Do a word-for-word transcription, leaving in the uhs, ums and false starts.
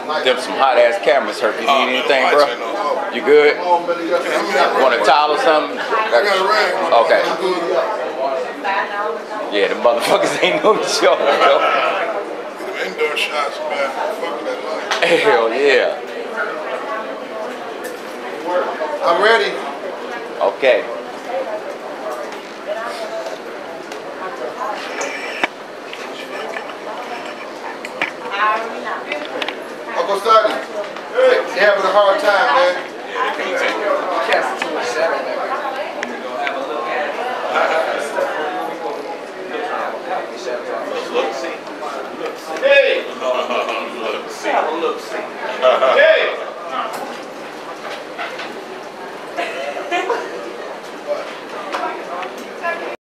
them some hot ass cameras, Herk. You need anything, bro? You good? Want a towel or something? Okay. Yeah, the motherfuckers ain't no joke, bro. Indoor shots, man. Fuck that light. Hell yeah. I'm ready. Okay. Uncle Sonny, they having a hard time, man. Hey! Look, see. Look, see.